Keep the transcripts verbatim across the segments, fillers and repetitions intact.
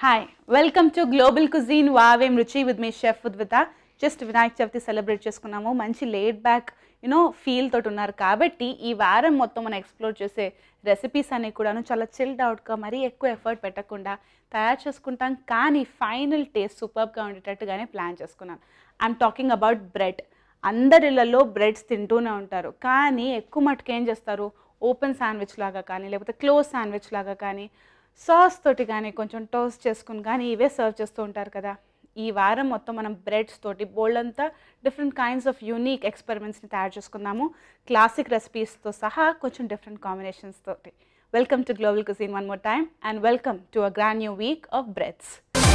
Hi, welcome to Global Cuisine Wow Emi Ruchi with me Chef Udvita. Just Vinayak Chavati celebrate చేసుకున్నాము మంచి laid back you know feel తోటి ఉన్నారు కాబట్టి ఈ వారం మొత్తం మనం ఎక్స్ప్లోర్ చేసే రెసిపీస్ అన్ని కూడాను చాలా చిల్డ్ అవుట్గా మరీ ఎక్కువ ఎఫర్ట్ పెట్టకుండా తయారు చేసుకుంటాం కానీ ఫైనల్ టేస్ట్ సూపర్గా ఉండేటట్టుగానే ప్లాన్ చేసుకున్నాను. I'm talking about bread. అందరిళ్ళల్లో బ్రెడ్స్ తింటూనే ఉంటారు కానీ ఎక్కువ మటుకు ఏం చేస్తారు, ఓపెన్ శాండ్విచ్ లాగా కానీ లేకపోతే క్లోజ్ శాండ్విచ్ లాగా కానీ సాస్ తోటి కానీ కొంచెం టోస్ట్ చేసుకుని కానీ ఇవే సర్వ్ చేస్తూ ఉంటారు కదా. ఈ వారం మొత్తం మనం బ్రెడ్స్ తోటి బోల్డ్ అంతా డిఫరెంట్ కైండ్స్ ఆఫ్ యూనిక్ ఎక్స్పెరిమెంట్స్ని తయారు చేసుకుందాము, క్లాసిక్ రెసిపీస్తో సహా కొంచెం డిఫరెంట్ కాంబినేషన్స్ తోటి. Welcome to global cuisine one more time and welcome to a grand new week of breads.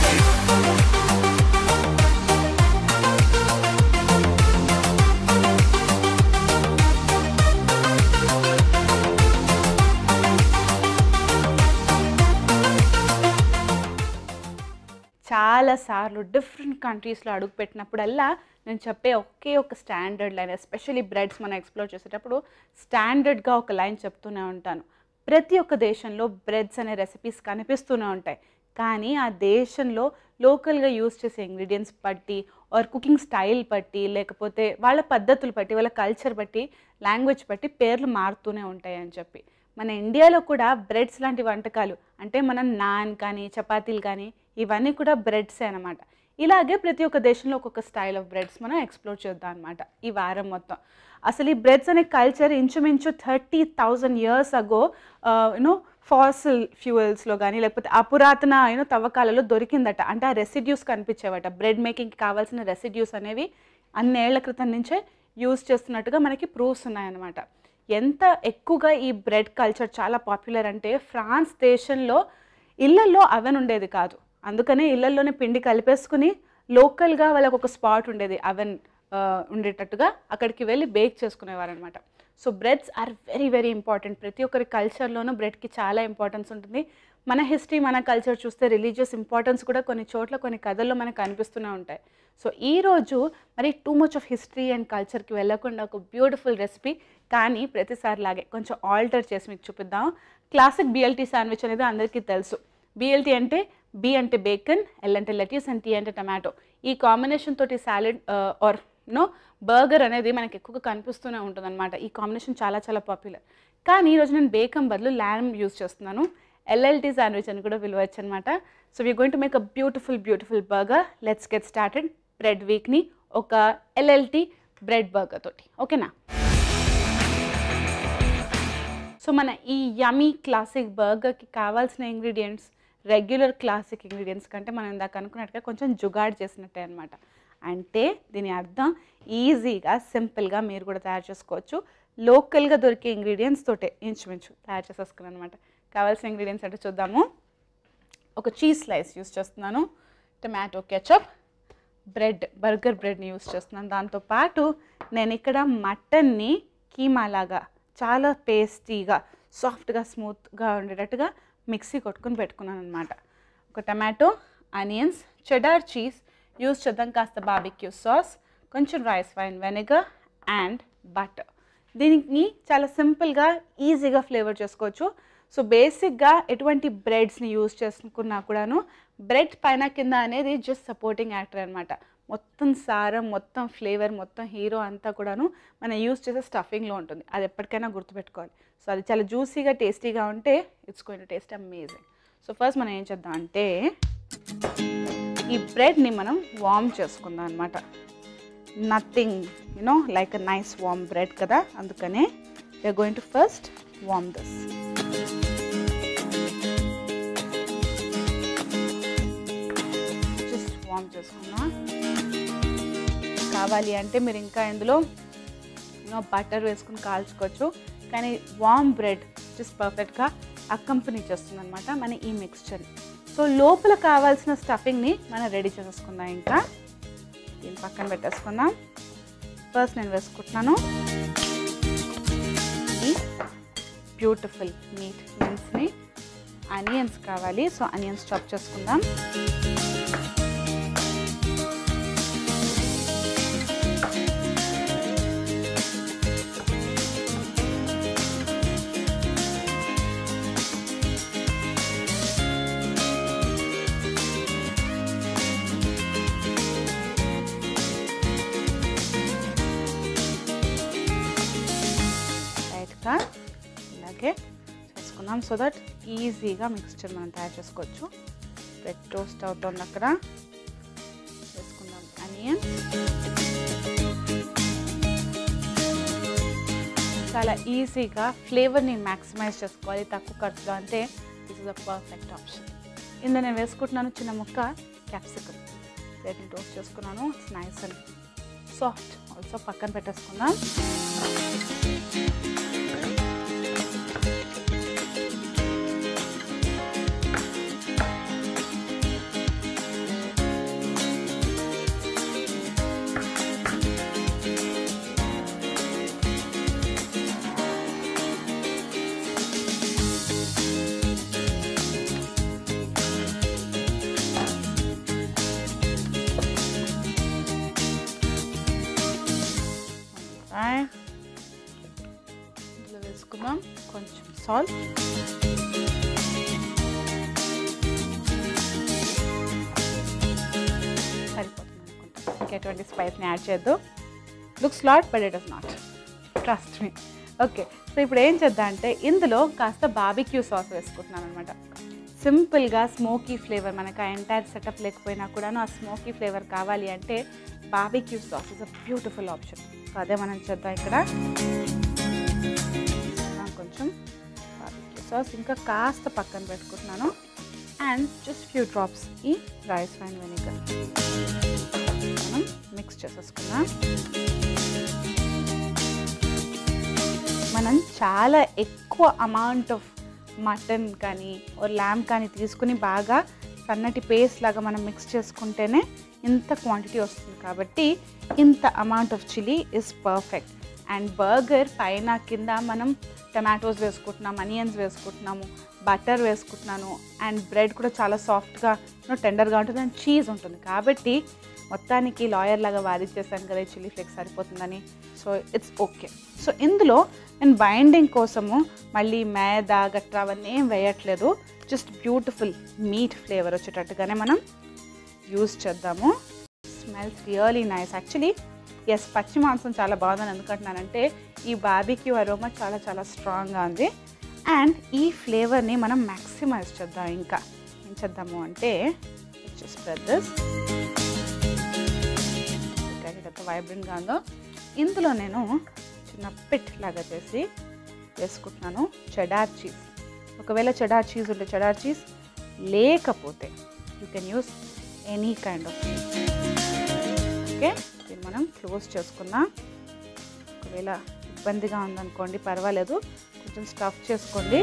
చాలాసార్లు డిఫరెంట్ కంట్రీస్లో అడుగుపెట్టినప్పుడల్లా నేను చెప్పే ఒకే ఒక స్టాండర్డ్ లైన్, ఎస్పెషల్లీ బ్రెడ్స్ మనం ఎక్స్ప్లోర్ చేసేటప్పుడు స్టాండర్డ్గా ఒక లైన్ చెప్తూనే ఉంటాను. ప్రతి ఒక్క దేశంలో బ్రెడ్స్ అనే రెసిపీస్ కనిపిస్తూనే ఉంటాయి కానీ ఆ దేశంలో లోకల్గా యూజ్ చేసే ఇంగ్రీడియంట్స్ బట్టి ఆర్ కుకింగ్ స్టైల్ బట్టి లేకపోతే వాళ్ళ పద్ధతులు బట్టి వాళ్ళ కల్చర్ బట్టి లాంగ్వేజ్ బట్టి పేర్లు మారుతూనే ఉంటాయి అని చెప్పి మన ఇండియాలో కూడా బ్రెడ్స్ లాంటి వంటకాలు అంటే మనం నాన్ కానీ చపాతీలు కానీ ఇవన్నీ కూడా బ్రెడ్సే అనమాట. ఇలాగే ప్రతి ఒక్క దేశంలో ఒక్కొక్క స్టైల్ ఆఫ్ బ్రెడ్స్ మనం ఎక్స్ప్లోర్ చేద్దాం అనమాట ఈ వారం మొత్తం. అసలు ఈ బ్రెడ్స్ అనే కల్చర్ ఇంచుమించు thirty thousand years ago you know fossil ఫ్యూయల్స్లో కానీ లేకపోతే అపురాతన యూనో తవ్వకాలలో దొరికిందట. అంటే ఆ రెసిడ్యూస్ కనిపించేవట, బ్రెడ్ మేకింగ్కి కావాల్సిన రెసిడ్యూస్ అనేవి అన్నేళ్ల క్రితం నుంచే యూజ్ చేస్తున్నట్టుగా మనకి ప్రూఫ్స్ ఉన్నాయన్నమాట. ఎంత ఎక్కువగా ఈ బ్రెడ్ కల్చర్ చాలా పాపులర్ అంటే ఫ్రాన్స్ దేశంలో ఇళ్లల్లో అవెన్ ఉండేది కాదు, అందుకనే ఇళ్లల్లోనే పిండి కలిపేసుకుని లోకల్గా వాళ్ళకు ఒక స్పాట్ ఉండేది అవెన్ ఉండేటట్టుగా అక్కడికి వెళ్ళి బేక్ చేసుకునేవారు అనమాట. So breads are very very important. ప్రతి ఒక్కరి కల్చర్లోనూ బ్రెడ్కి చాలా ఇంపార్టెన్స్ ఉంటుంది. మన హిస్టరీ మన కల్చర్ చూస్తే రిలీజియస్ ఇంపార్టెన్స్ కూడా కొన్ని చోట్ల కొన్ని కథల్లో మనకు కనిపిస్తూనే ఉంటాయి. సో ఈరోజు మరి too much of history and కల్చర్కి వెళ్ళకుండా ఒక బ్యూటిఫుల్ రెసిపీ కానీ ప్రతిసారి లాగే కొంచెం ఆల్టర్ చేసి మీకు చూపిద్దాం. క్లాసిక్ బిఎల్టీ శాండ్విచ్ అనేది అందరికీ తెలుసు. బిఎల్టీ అంటే బి అంటే బేకన్, ఎల్ అంటే లెట్యూస్ అండ్ టీ అంటే టమాటో. ఈ కాంబినేషన్ తోటి సాలెడ్ ఆర్ నో బర్గర్ అనేది మనకి ఎక్కువగా కనిపిస్తూనే ఉంటుంది అనమాట. ఈ కాంబినేషన్ చాలా చాలా పాపులర్. కానీ ఈరోజు నేను బేకన్ బదులు ల్యామ్ యూజ్ చేస్తున్నాను. ఎల్ఎల్టీ శాండ్విచ్ అని కూడా పిలవచ్చు అనమాట. So we going to make a beautiful beautiful burger. Let's get started bread వీక్ని ఒక ఎల్ఎల్టీ బ్రెడ్ బర్గర్ తోటి, ఓకేనా? సో మన ఈ యమీ క్లాసిక్ బర్గర్కి కావాల్సిన ఇంగ్రీడియంట్స్ రెగ్యులర్ క్లాసిక్ ఇంగ్రీడియంట్స్ కంటే మనం ఇందాక అనుకున్నట్టుగా కొంచెం జుగాడ్ చేసినట్టే అనమాట. అంటే దీని అర్థం ఈజీగా సింపుల్గా మీరు కూడా తయారు చేసుకోవచ్చు. లోకల్గా దొరికే ఇంగ్రీడియంట్స్ తోటే ఇంచుమించు తయారు చేసేసుకున్నాను అనమాట. కావాల్సిన ఇంగ్రీడియంట్స్ అంటే చూద్దాము. ఒక చీజ్ స్లైస్ యూస్ చేస్తున్నాను, టమాటో కెచప్, బ్రెడ్ బర్గర్ బ్రెడ్ని యూస్ చేస్తున్నాను. దాంతోపాటు నేను ఇక్కడ మటన్ని కీమా లాగా చాలా పేస్టీగా సాఫ్ట్గా స్మూత్గా ఉండేటట్టుగా మిక్సీ కొట్టుకుని పెట్టుకున్నాను అనమాట. ఒక tomato, onions, cheddar cheese use చేద్దాం, కాస్త బార్బిక్యూ సాస్, కొంచెం rice wine vinegar and butter. దీనికి చాలా సింపుల్గా ఈజీగా ఫ్లేవర్ చేసుకోవచ్చు. సో బేసిక్గా ఎటువంటి బ్రెడ్స్ని యూజ్ చేసుకున్నా కూడాను బ్రెడ్ పైన కింద అనేది జస్ట్ సపోర్టింగ్ యాక్టర్ అనమాట. మొత్తం సారం మొత్తం ఫ్లేవర్ మొత్తం హీరో అంతా కూడాను మనం యూజ్ చేసే స్టఫింగ్లో ఉంటుంది. అది ఎప్పటికైనా గుర్తుపెట్టుకోవాలి. సో అది చాలా జ్యూసీగా టేస్టీగా ఉంటే it's going to taste amazing. So first మనం ఏం చేద్దాం అంటే ఈ బ్రెడ్ని మనం వార్మ్ చేసుకుందాం అనమాట. Nothing you know like a nice warm bread కదా, అందుకనే we are going to first warm this. Just warm చేసుకుందాం. కావాలి అంటే మీరు ఇంకా ఇందులో యూనో బటర్ వేసుకుని కాల్చుకోవచ్చు కానీ వార్మ్ బ్రెడ్ జస్ట్ పర్ఫెక్ట్గా అకంపెనీ చేస్తుంది అనమాట మన ఈ మిక్స్చర్ని. సో లోపల కావాల్సిన స్టఫింగ్ని మనం రెడీ చేసేసుకుందాం. ఇంకా దీన్ని పక్కన పెట్టేసుకుందాం. ఫస్ట్ నేను వేసుకుంటున్నాను ఈ బ్యూటిఫుల్ మీట్ మిన్స్ని. ఆనియన్స్ కావాలి, సో ఆనియన్స్ చాప్ చేసుకుందాం. చేసుకుందాం సో దట్ ఈజీగా మిక్స్చర్ మనం తయారు చేసుకోవచ్చు. బ్రెడ్ టోస్ట్ అవుతుంది అక్కడ. వేసుకుందాం ఆనియన్. చాలా ఈజీగా ఫ్లేవర్ని మ్యాక్సిమైజ్ చేసుకోవాలి తక్కువ ఖర్చులో అంటే this is a perfect option. ఇందులో నేను వేసుకుంటున్నాను చిన్న ముక్క క్యాప్సికమ్. బ్రెడ్ని టోస్ట్ చేసుకున్నాను. It's nice and soft. Also పక్కన పెట్టేసుకుందాం. ఇందులో వేసుకుందాం కొంచెం సాల్ట్. సరిపోతుంది అనుకుంటా. ఇంకెటువంటి స్పైస్ని యాడ్ చేద్దాం. Looks lot but it is not, trust me. Okay, so ఇప్పుడు ఏం చేద్దాం అంటే ఇందులో కాస్త బార్బిక్యూ సాస్ వేసుకుంటున్నాను అనమాట. సింపుల్గా స్మోకీ ఫ్లేవర్, మనకు ఆ ఎంటైర్ సెటప్ లేకపోయినా కూడాను ఆ స్మోకీ ఫ్లేవర్ కావాలి అంటే barbecue sauce is a beautiful option. So అదే మనం చేద్దాం ఇక్కడ. కొంచెం బార్బిక్యూ సాస్ ఇంకా కాస్త పక్కన పెట్టుకుంటున్నాను. అండ్ జస్ట్ ఫ్యూ డ్రాప్స్ ఈ రైస్ వైన్ వెనిగర్ మనం మిక్స్ చేసేసుకున్నాం. మనం చాలా ఎక్కువ అమౌంట్ ఆఫ్ మటన్ కానీ ఓ ల్యామ్ కానీ తీసుకుని బాగా సన్నటి పేస్ట్ లాగా మనం మిక్స్ చేసుకుంటేనే ఇంత క్వాంటిటీ వస్తుంది. కాబట్టి ఇంత amount of chilli is perfect. And burger పైన కింద మనం టమాటోస్ వేసుకుంటున్నాం, అనియన్స్ వేసుకుంటున్నాము, బటర్ వేసుకుంటున్నాను. అండ్ బ్రెడ్ కూడా చాలా సాఫ్ట్గా టెండర్గా ఉంటుంది అండ్ చీజ్ ఉంటుంది. కాబట్టి మొత్తానికి లాయర్ లాగా వాదించేసాను కదా చిల్లీ ఫ్లేక్స్ సరిపోతుందని. So it's okay. సో ఇందులో నేను బైండింగ్ కోసము మళ్ళీ మైదా గట్రా అవన్నీ ఏం వేయట్లేదు. జస్ట్ బ్యూటిఫుల్ మీట్ ఫ్లేవర్ వచ్చేటట్టుగానే మనం యూజ్ చేద్దాము. Smells really nice. Actually yes, పచ్చి మాంసం చాలా బాగుందని ఎందుకంటున్నానంటే ఈ బార్బిక్యూ అరోమా చాలా చాలా స్ట్రాంగ్గా ఉంది. అండ్ ఈ ఫ్లేవర్ని మనం మ్యాక్సిమైజ్ చేద్దాం. ఇంకా ఏం చేద్దాము అంటే స్ప్రెడ్ దిస్. ఎంత వైబ్రెంట్గా ఉందో. ఇందులో నేను చిన్న పిట్ లాగా చేసి వేసుకుంటున్నాను చెడార్ చీజ్. ఒకవేళ చెడార్ చీజ్ ఉంటే చెడార్ చీజ్, లేకపోతే you can use any kind of cheese. Okay, దీన్ని మనం క్లోజ్ చేసుకుందాం. ఒకవేళ ఇబ్బందిగా ఉందనుకోండి పర్వాలేదు, కొంచెం స్టఫ్ చేసుకోండి.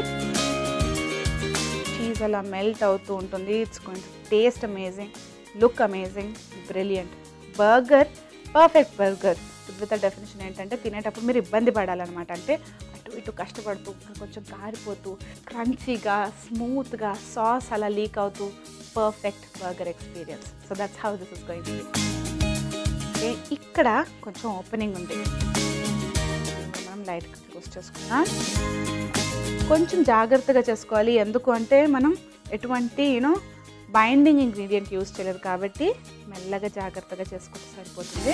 చీజ్ అలా మెల్ట్ అవుతూ ఉంటుంది. It's going to taste amazing, look amazing, brilliant. Burger, perfect burger with definition ఏంటంటే తినేటప్పుడు మీరు ఇబ్బంది పడాలన్నమాట. అంటే అటు ఇటు కష్టపడుతూ కొంచెం కారిపోతూ క్రంచీగా స్మూత్గా సాస్ అలా లీక్ అవుతూ perfect burger experience. So that's how this is going to be. Okay, ఇక్కడ కొంచెం ఓపెనింగ్ ఉంది. మనం లైట్గా క్లోజ్ చేసుకున్నాం. కొంచెం జాగ్రత్తగా చేసుకోవాలి. ఎందుకు అంటే మనం ఎటువంటి యూనో బైండింగ్ ఇంగ్రీడియంట్ యూజ్ చేయలేదు కాబట్టి మెల్లగా జాగ్రత్తగా చేసుకుంటే సరిపోతుంది.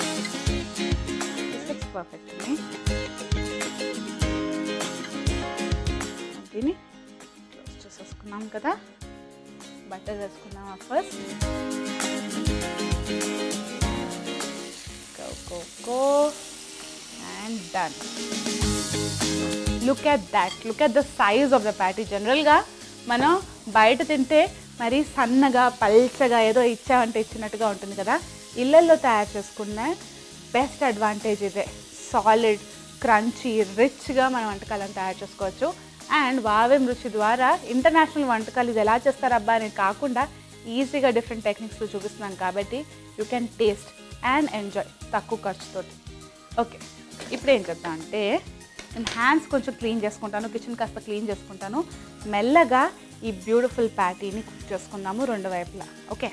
పర్ఫెక్ట్. దీన్ని క్లోజ్ చేసేసుకున్నాం కదా. బటర్ వేసుకున్నాం first. Go go go and done. Look at that, look at the size of the patty. జనరల్గా మనం బయట తింటే మరి సన్నగా పల్చగా ఏదో ఇచ్చామంటే ఇచ్చినట్టుగా ఉంటుంది కదా. ఇళ్ళల్లో తయారు చేసుకున్న బెస్ట్ అడ్వాంటేజ్ ఇదే. సాలిడ్, క్రంచీ, రిచ్గా మన వంటకాలను తయారు చేసుకోవచ్చు. అండ్ వావ్ ఎమి రుచి ద్వారా ఇంటర్నేషనల్ వంటకాలు ఇది ఎలా చేస్తారబ్బా అని కాకుండా ఈజీగా డిఫరెంట్ టెక్నిక్స్లో చూపిస్తున్నాను కాబట్టి you can taste and enjoy తక్కువ ఖర్చుతో. ఓకే, ఇప్పుడు ఏం చేద్దాం అంటే నేను హ్యాండ్స్ కొంచెం క్లీన్ చేసుకుంటాను, కిచెన్ కాస్త క్లీన్ చేసుకుంటాను. మెల్లగా ఈ బ్యూటిఫుల్ ప్యాటీని కుక్ చేసుకుందాము రెండు వైపులా. Okay,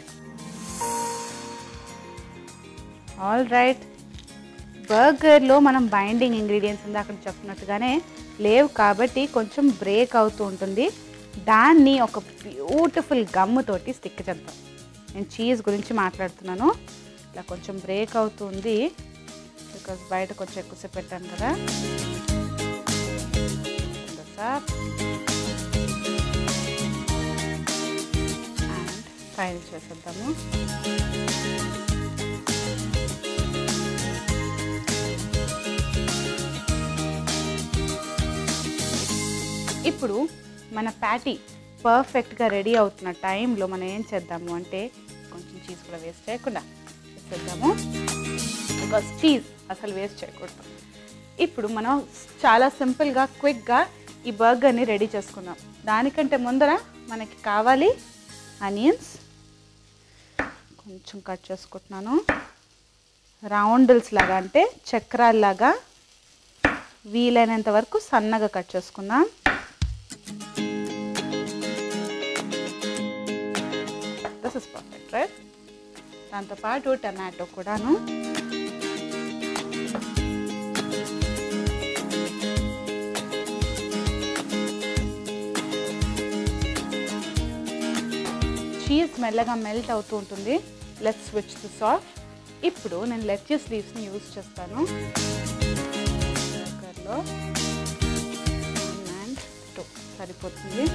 all right. బర్గర్లో మనం బైండింగ్ ఇంగ్రీడియంట్స్ ఉంది అక్కడ చెప్పినట్టుగానే లేవు కాబట్టి కొంచెం బ్రేక్ అవుతూ ఉంటుంది. దాన్ని ఒక బ్యూటిఫుల్ గమ్ముతోటి స్టిక్ చేద్దాం. నేను చీజ్ గురించి మాట్లాడుతున్నాను. ఇలా కొంచెం బ్రేక్ అవుతుంది బికాజ్ బయట కొంచెం ఎక్కువసేపు పెట్టాను కదా. పైన చేసేద్దాము. ఇప్పుడు మన ప్యాటీ పర్ఫెక్ట్గా రెడీ అవుతున్న టైంలో మనం ఏం చేద్దాము అంటే కొంచెం చీజ్ కూడా వేస్ట్ చేయకుండా వేసేద్దాము. బికాస్ చీజ్ అసలు వేస్ట్ చేయకూడదు. ఇప్పుడు మనం చాలా సింపుల్గా క్విక్గా ఈ బర్గర్ని రెడీ చేసుకుందాం. దానికంటే ముందర మనకి కావాలి ఆనియన్స్ కొంచెం కట్ చేసుకుంటున్నాను. రౌండిల్స్ లాగా అంటే చక్రాల్లాగా వీలైనంత వరకు సన్నగా కట్ చేసుకుందాం. This is perfect right. దాంతోపాటు టమాటో కూడాను. చీజ్ మెల్లగా మెల్ట్ అవుతూ ఉంటుంది. Let's switch this off. ఇప్పుడు నేను లెట్యూస్ లీవ్స్ని యూజ్ చేస్తాను. బర్గర్లో వన్ అండ్ టూ సరిపోతుంది.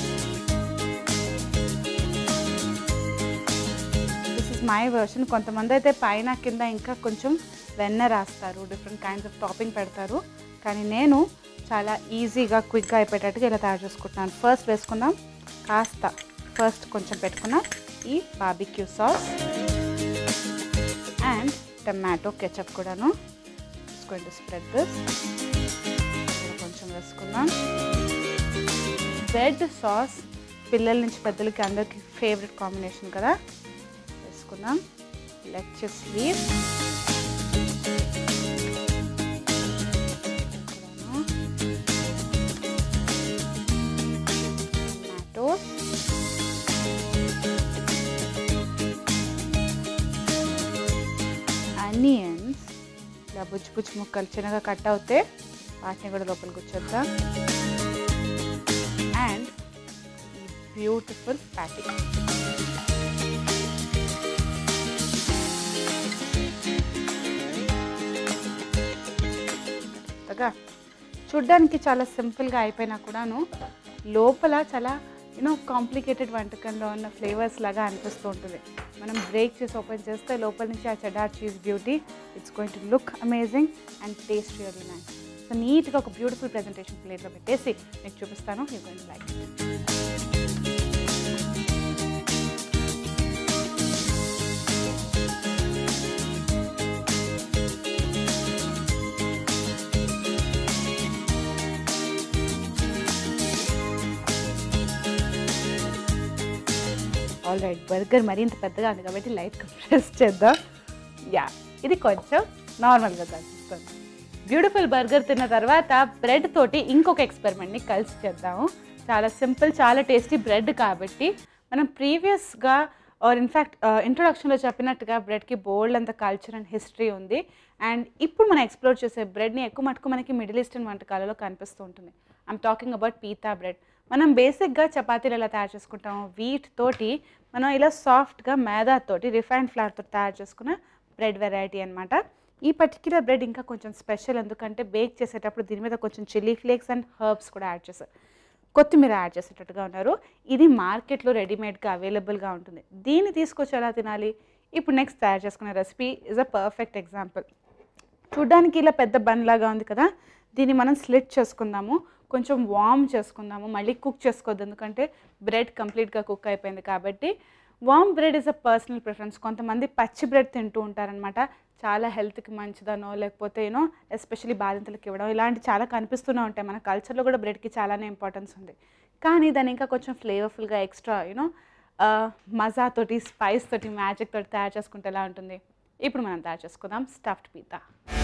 This is my version. కొంతమంది అయితే పైన కింద ఇంకా కొంచెం వెన్న రాస్తారు, డిఫరెంట్ కైండ్స్ ఆఫ్ టాపింగ్ పెడతారు. కానీ నేను చాలా ఈజీగా క్విక్గా అయిపోయేటట్టుగా ఇలా తయారు చేసుకుంటున్నాను. ఫస్ట్ వేసుకుందాం కాస్త ఫస్ట్ కొంచెం పెట్టుకున్న ఈ barbecue sauce and tomato ketchup కూడాను. Going to spread this. కొంచెం వేసుకుందాం. బ్రెడ్ సాస్ పిల్లల నుంచి పెద్దలకి అందరికి ఫేవరెట్ కాంబినేషన్ కదా. వేసుకుందాం లెట్యూస్ లీవ్స్. టమాటోస్, ఆనియన్స్ ఇలా బుజ్జి బుజ్జి ముక్కలు చిన్నగా కట్ అవుతే వాటిని కూడా లోపలికి వచ్చేద్దాం. అండ్ ఈ బ్యూటిఫుల్ ప్యాటీ. చూడ్డానికి చాలా సింపుల్గా అయిపోయినా కూడాను లోపల చాలా యూనో కాంప్లికేటెడ్ వంటకంలో ఉన్న ఫ్లేవర్స్ లాగా అనిపిస్తూ ఉంటుంది. మనం బ్రేక్ చేసి ఓపెన్ చేస్తే లోపల నుంచి ఆ cheddar cheese beauty. It's going to look amazing and taste really nice. So నీట్గా ఒక బ్యూటిఫుల్ ప్రెజెంటేషన్ ప్లేట్లో పెట్టేసి మీకు చూపిస్తాను. You going to like it. All right, burger మరింత పెద్దగా ఉంది కాబట్టి లైట్గా ప్రెస్ చేద్దాం. యా, ఇది కొంచెం నార్మల్గా కనిపిస్తుంది. బ్యూటిఫుల్ బర్గర్ తిన్న తర్వాత బ్రెడ్ తోటి ఇంకొక ఎక్స్పెరిమెంట్ని కలిసి చేద్దాము. చాలా సింపుల్, చాలా టేస్టీ బ్రెడ్ కాబట్టి మనం ప్రీవియస్గా ఆర్ ఇన్ఫ్యాక్ట్ ఇంట్రొడక్షన్లో చెప్పినట్టుగా బ్రెడ్కి బోల్డ్ అంత కల్చర్ అండ్ హిస్టరీ ఉంది. అండ్ ఇప్పుడు మనం ఎక్స్ప్లోర్ చేసే బ్రెడ్ని ఎక్కువ మటుకు మనకి మిడిల్ ఈస్టర్న్ వంటకాలలో కనిపిస్తూ ఉంటుంది. I'm talking about pita bread. మనం బేసిక్గా చపాతీలు ఎలా తయారు చేసుకుంటాము, వీట్ తోటి మనం ఇలా సాఫ్ట్గా మైదాతోటి రిఫైన్డ్ ఫ్లవర్తో తయారు చేసుకున్న బ్రెడ్ వెరైటీ అనమాట. ఈ పర్టిక్యులర్ బ్రెడ్ ఇంకా కొంచెం స్పెషల్, ఎందుకంటే బేక్ చేసేటప్పుడు దీని మీద కొంచెం చిల్లీ ఫ్లేక్స్ అండ్ హర్బ్స్ కూడా యాడ్ చేశారు, కొత్తిమీర యాడ్ చేసేటట్టుగా ఉన్నారు. ఇది మార్కెట్లో రెడీమేడ్గా అవైలబుల్గా ఉంటుంది. దీన్ని తీసుకొచ్చి ఎలా తినాలి, ఇప్పుడు నెక్స్ట్ తయారు చేసుకునే recipe is a perfect example. చూడ్డానికి ఇలా పెద్ద బన్ లాగా ఉంది కదా, దీన్ని మనం స్లిట్ చేసుకుందాము, కొంచెం వార్మ్ చేసుకుందాము. మళ్ళీ కుక్ చేసుకోవద్దు, ఎందుకంటే బ్రెడ్ కంప్లీట్గా కుక్ అయిపోయింది కాబట్టి. Warm bread is a personal preference. కొంతమంది పచ్చి బ్రెడ్ తింటూ ఉంటారనమాట, చాలా హెల్త్కి మంచిదనో లేకపోతే యూనో ఎస్పెషలీ బాలింతలకు ఇవ్వడం ఇలాంటి చాలా కనిపిస్తూనే ఉంటాయి. మన కల్చర్లో కూడా బ్రెడ్కి చాలానే ఇంపార్టెన్స్ ఉంది. కానీ దాన్ని ఇంకా కొంచెం ఫ్లేవర్ఫుల్గా ఎక్స్ట్రా యూనో మజా తోటి, స్పైస్ తోటి, మ్యాజిక్ తోటి తయారు చేసుకుంటే ఎలా ఉంటుంది. ఇప్పుడు మనం తయారు చేసుకుందాం స్టఫ్డ్ పీతా.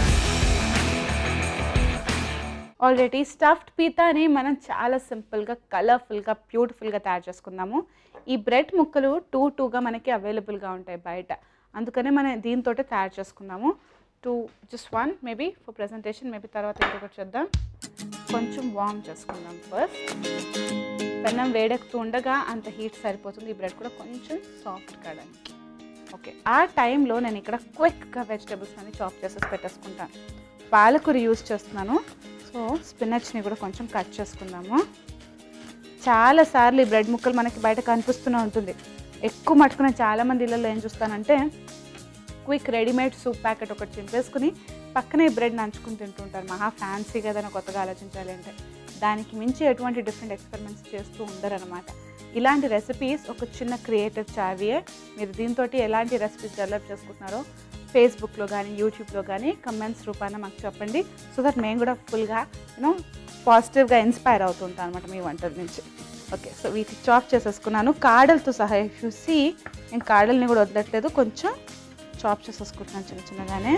ఆల్రెడీ స్టఫ్డ్ పీతాని మనం చాలా సింపుల్గా, కలర్ఫుల్గా, బ్యూటిఫుల్గా తయారు చేసుకుందాము. ఈ బ్రెడ్ ముక్కలు టూ టూగా మనకి అవైలబుల్గా ఉంటాయి బయట, అందుకనే మనం దీంతో తయారు చేసుకుందాము. Two just one maybe for presentation, maybe తర్వాత ఇంకొకటి చేద్దాం. కొంచెం వార్మ్ చేసుకుందాం ఫస్ట్. పెనం వేడెక్కుతూ ఉండగా అంత హీట్ సరిపోతుంది, ఈ బ్రెడ్ కూడా కొంచెం సాఫ్ట్ కావడానికి. ఓకే, ఆ టైంలో నేను ఇక్కడ క్విక్గా వెజిటేబుల్స్ అన్ని చాప్ చేసేసి పెట్టేసుకుంటాను. పాలకూర యూజ్ చేస్తున్నాను, సో స్పినచ్ని కూడా కొంచెం కట్ చేసుకుందాము. చాలాసార్లు ఈ బ్రెడ్ ముక్కలు మనకి బయట కనిపిస్తూనే ఉంటుంది, ఎక్కువ మటుకు నేను చాలామంది ఇళ్ళల్లో ఏం చూస్తానంటే క్విక్ రెడీమేడ్ సూప్ ప్యాకెట్ ఒకటి చింపేసుకుని పక్కనే బ్రెడ్ నంచుకుని తింటుంటారు. మహా ఫ్యాన్సీ కదా కొత్తగా ఆలోచించాలి అంటే. దానికి మించి ఎటువంటి డిఫరెంట్ ఎక్స్పెరిమెంట్స్ చేస్తూ ఉండరనమాట. ఇలాంటి రెసిపీస్ ఒక చిన్న క్రియేటివ్ చావియే. మీరు దీంతో ఎలాంటి రెసిపీస్ డెవలప్ చేసుకుంటున్నారో ఫేస్బుక్లో కానీ యూట్యూబ్లో కానీ కమెంట్స్ రూపాన మాకు చెప్పండి. సో దట్ మేము కూడా ఫుల్గా యూనో పాజిటివ్గా ఇన్స్పైర్ అవుతుంటాం అనమాట మీ వంటల నుంచి. ఓకే, సో వీటికి చాప్ చేసేసుకున్నాను కాడలతో సహా. చూసి నేను కాడల్ని కూడా వదలట్లేదు, కొంచెం చాప్ చేసేసుకుంటున్నాను చిన్న చిన్నగానే.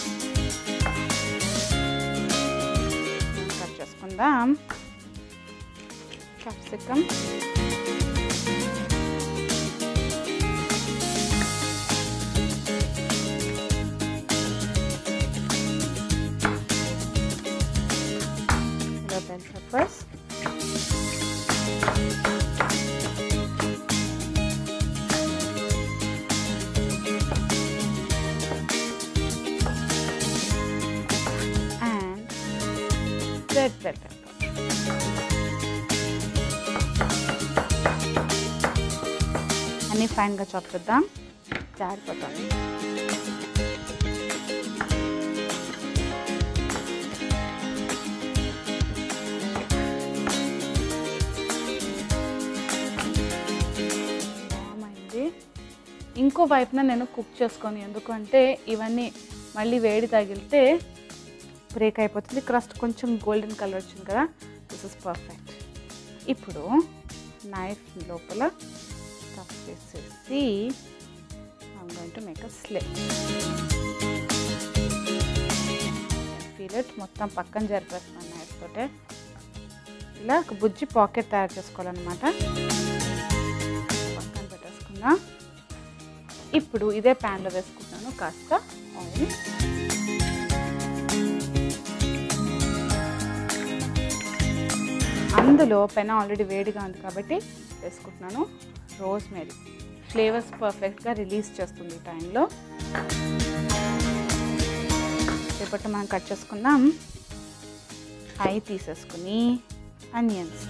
కట్ చేసుకుందాం. Capsicum, bell peppers, and red bell pepper. అన్నీ ఫైన్గా చాప్ చేద్దాం, జారిపోతుంది. ఇంకో వైపున నేను కుక్ చేసుకొని, ఎందుకంటే ఇవన్నీ మళ్ళీ వేడి తగిలితే బ్రేక్ అయిపోతుంది. క్రస్ట్ కొంచెం గోల్డెన్ కలర్ వచ్చింది కదా, దిస్ ఇస్ పర్ఫెక్ట్. ఇప్పుడు నైఫ్ లోపల స్టఫ్ చేసేసి I'm going to make a slip. Feel it, మొత్తం పక్కన జరిపేస్తున్నాను నైఫ్ తోటే. ఇలా ఒక బుజ్జి పాకెట్ తయారు చేసుకోవాలన్నమాట. పక్కన పెట్టేసుకుందాం. ఇప్పుడు ఇదే ప్యాన్లో వేసుకుంటాను కాస్త ఆయిల్. అందులో పెన ఆల్రెడీ వేడిగా ఉంది కాబట్టి వేసుకుంటున్నాను రోజ్మెరీ. ఫ్లేవర్స్ పర్ఫెక్ట్గా రిలీజ్ చేస్తుంది ఈ టైంలో. రేపటి మనం కట్ చేసుకుందాం. ఐ తీసేసుకుని onions,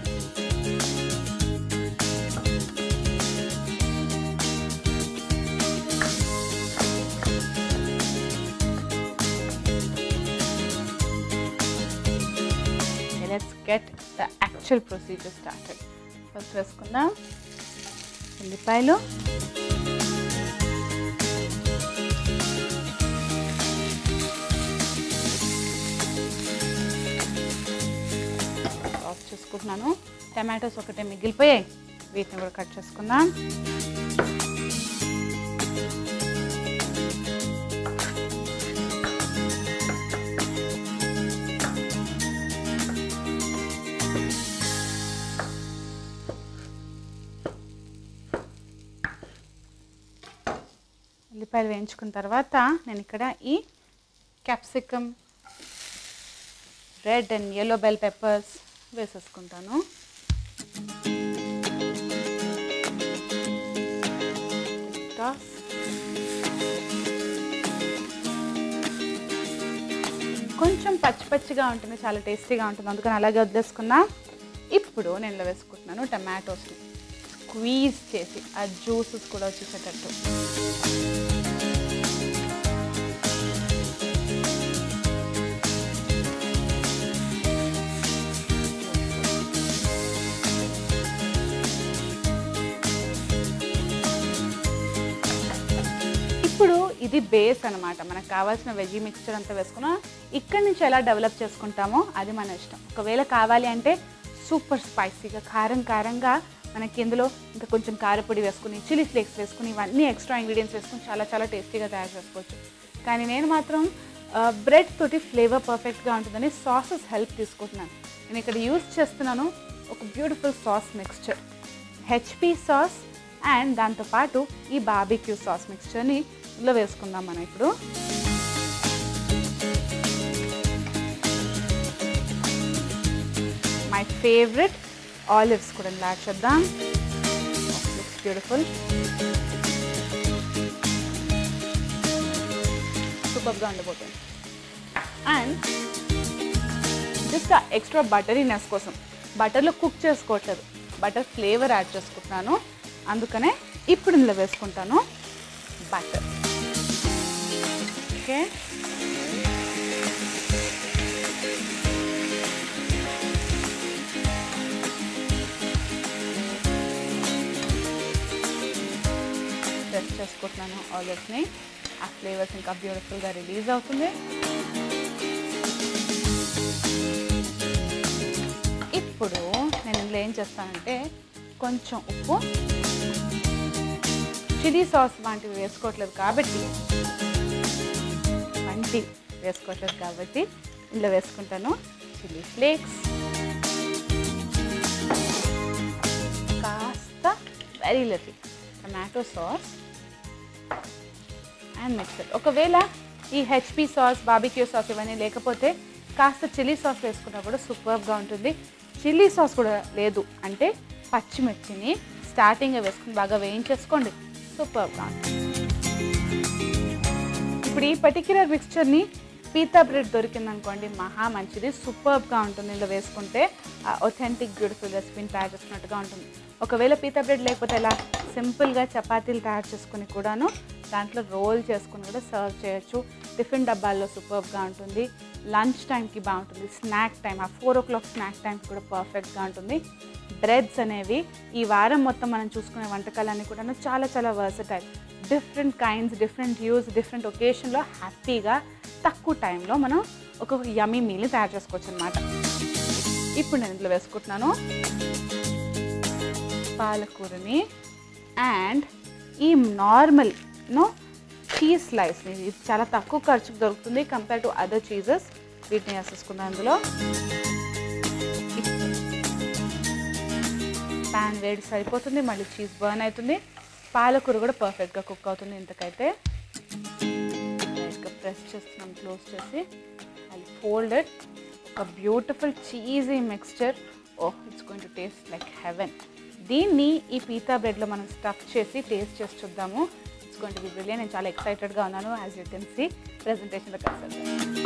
let's get the actual procedure started. First వేసుకుందాం ఉల్లిపాయలు, ఆఫ్ చేసుకుంటున్నాను. టమాటోస్ ఒకటే మిగిలిపోయాయి, వీటిని కూడా కట్ చేసుకుందాం. ఉల్లిపాయలు వేయించుకున్న తర్వాత నేను ఇక్కడ ఈ capsicum, red and yellow bell peppers వేసేసుకుంటాను. కొంచెం పచ్చి పచ్చిగా ఉంటుంది, చాలా టేస్టీగా ఉంటుంది, అందుకని అలాగే వదిలేసుకున్నా. ఇప్పుడు నేను ఇలా వేసుకుంటున్నాను టమాటోస్ని స్క్వీజ్ చేసి, ఆ జ్యూసెస్ కూడా వచ్చేసేటట్టు. ఇప్పుడు ఇది బేస్ అనమాట. మనకు కావాల్సిన వెజీ మిక్స్చర్ అంతా వేసుకున్నాం. ఇక్కడి నుంచి ఎలా డెవలప్ చేసుకుంటామో అది మన ఇష్టం. ఒకవేళ కావాలి అంటే సూపర్ స్పైసీగా కారం కారంగా మనకి ఇందులో ఇంకా కొంచెం కారపొడి వేసుకుని, చిల్లీ ఫ్లేక్స్ వేసుకుని, ఇవన్నీ ఎక్స్ట్రా ఇంగ్రీడియంట్స్ వేసుకుని చాలా చాలా టేస్టీగా తయారు చేసుకోవచ్చు. కానీ నేను మాత్రం బ్రెడ్ తోటి ఫ్లేవర్ పర్ఫెక్ట్గా ఉంటుందని సాసెస్ హెల్ప్ తీసుకుంటున్నాను. నేను ఇక్కడ యూజ్ చేస్తున్నాను ఒక beautiful sauce mixture, HP sauce and దాంతోపాటు ఈ బార్బిక్యూ సాస్ మిక్స్చర్ని ఇందులో వేసుకుందాం మనం ఇప్పుడు. మై ఫేవరెట్ ఆలివ్స్ కూడా యాడ్ చేద్దాం. లుక్స్ బ్యూటిఫుల్, సూపర్గా ఉండబోతుంది. అండ్ జస్ట్ ఆ ఎక్స్ట్రా బటరీనెస్ కోసం బటర్లో కుక్ చేసుకోవట్లేదు, బటర్ ఫ్లేవర్ యాడ్ చేసుకుంటున్నాను. అందుకనే ఇప్పుడు ఇందులో వేసుకుంటాను బటర్. ఓకే, ప్రెస్ చేసుకుంటున్నాను ఆలివ్స్ని. ఆ ఫ్లేవర్స్ ఇంకా బ్యూటిఫుల్గా రిలీజ్ అవుతుంది. ఇప్పుడు నేను ఇందులో ఏం చేస్తానంటే కొంచెం ఉప్పు, చిల్లీ సాస్ వంటివి వేసుకోవట్లేదు కాబట్టి వంటి వేసుకోవట్లేదు కాబట్టి ఇందులో వేసుకుంటాను చిల్లీ ఫ్లేక్స్, కాస్త very little tomato sauce and mixer. ఒకవేళ ఈ హెచ్పి సాస్, బార్బిక్యూ సాస్ ఇవన్నీ లేకపోతే కాస్త చిల్లీ సాస్ వేసుకున్నా కూడా సూపర్గా ఉంటుంది. చిల్లీ సాస్ కూడా లేదు అంటే పచ్చిమిర్చిని స్టార్టింగ్గా వేసుకుని బాగా వేయించేసుకోండి, సూపర్గా ఉంటుంది. ఇప్పుడు ఈ పర్టిక్యులర్ మిక్స్చర్ని పీతా బ్రెడ్ దొరికిందనుకోండి మహా మంచిది, సూపర్గా ఉంటుంది. ఇందులో వేసుకుంటే ఒథెంటిక్ బ్యూటిఫుల్ రెసిపీని తయారు చేసుకున్నట్టుగా ఉంటుంది. ఒకవేళ పీతా బ్రెడ్ లేకపోతే ఇలా సింపుల్గా చపాతీలు తయారు చేసుకుని కూడాను దాంట్లో రోల్ చేసుకుని కూడా సర్వ్ చేయొచ్చు. టిఫిన్ డబ్బాల్లో సూపర్గా ఉంటుంది, లంచ్ టైంకి బాగుంటుంది, స్నాక్ టైం ఆ ఫోర్ ఓ క్లాక్ స్నాక్ టైంకి కూడా పర్ఫెక్ట్గా ఉంటుంది. బ్రెడ్స్ అనేవి ఈ వారం మొత్తం మనం చూసుకునే వంటకాలన్నీ కూడా చాలా చాలా versatile, different kinds, different use, different ఒకేషన్లో హ్యాపీగా తక్కువ టైంలో మనం ఒక యమ్మీ మీల్ని తయారు చేసుకోవచ్చు అనమాట. ఇప్పుడు నేను ఇందులో వేసుకుంటున్నాను పాలకూరని అండ్ ఈ నార్మల్ నో చీజ్ స్లైస్ని. ఇది చాలా తక్కువ ఖర్చుకు దొరుకుతుంది కంపేర్ టు అదర్ చీజెస్. వీటిని వేసేసుకున్నాను అందులో. ప్యాన్ వేడి సరిపోతుంది, మళ్ళీ చీజ్ బర్న్ అవుతుంది, పాలకూర కూడా పర్ఫెక్ట్గా కుక్ అవుతుంది. ఇంతకైతే ప్రెస్ చేస్తున్నాం క్లోజ్ చేసి, అది ఫోల్డెడ్ ఒక beautiful cheesy mixture. Oh, it's going to taste like heaven. దీన్ని ఈ పీతా బ్రెడ్లో మనం స్టఫ్ చేసి టేస్ట్ చేసి చూద్దాము. It's going to be brilliant. నేను చాలా ఎక్సైటెడ్గా ఉన్నాను. యాజ్ యూ కెన్ సీ ప్రెజెంటేషన్లో కలిసి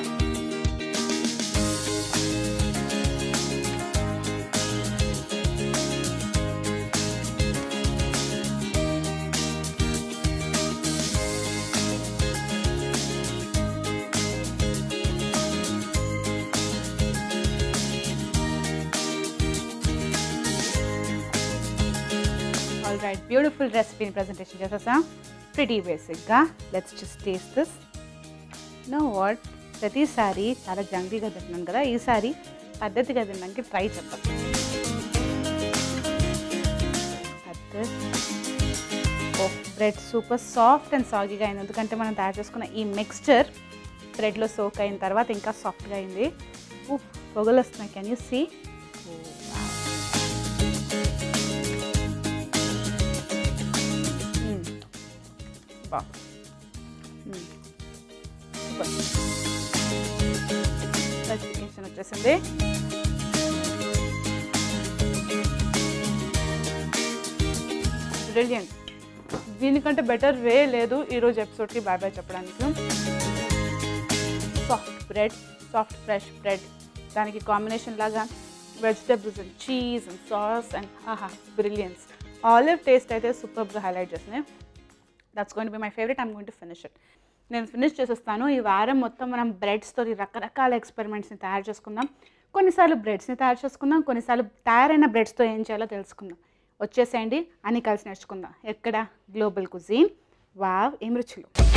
రైట్. బ్యూటిఫుల్ రెసిపీని ప్రజెంటేషన్ చేసేసాం. ప్రిటీ బేసిక్గా. Let's just taste this. Know what, ప్రతిసారి చాలా జంకీగా తింటున్నాను కదా, ఈసారి పద్ధతిగా తినడానికి ట్రై చేద్దాం. Oh, bread super soft and సాగీగా అయింది. ఎందుకంటే మనం తయారు చేసుకున్న ఈ మిక్స్చర్ బ్రెడ్లో సోక్ అయిన తర్వాత ఇంకా సాఫ్ట్గా అయింది. ఊ, పొగలు వస్తున్నాయి. Can you see? స్పెసిఫికేషన్ వచ్చేసింది. బ్రిలియంట్. దీనికంటే బెటర్ వే లేదు ఈరోజు ఎపిసోడ్కి బాయ్ బాయ్ చెప్పడానికి. Soft bread, soft fresh bread, దానికి కాంబినేషన్ లాగా vegetables and cheese and sauce and ఆహా బ్రిలియన్స్. ఆలివ్ టేస్ట్ అయితే సూపర్గా హైలైట్ చేస్తున్నాయి. That's going to be my favourite. I'm going to finish it. నేను ఫినిష్ చేసేస్తాను. ఈ వారం మొత్తం మనం బ్రెడ్స్తో రకరకాల ఎక్స్పెరిమెంట్స్ని తయారు చేసుకుందాం. కొన్నిసార్లు బ్రెడ్స్ని తయారు చేసుకుందాం, కొన్నిసార్లు తయారైన బ్రెడ్స్తో ఏం చేయాలో తెలుసుకుందాం. వచ్చేసేయండి, అన్నీ కలిసి నేర్చుకుందాం. ఎక్కడ? గ్లోబల్ కుజీన్ వావ్ ఏమి రుచులు.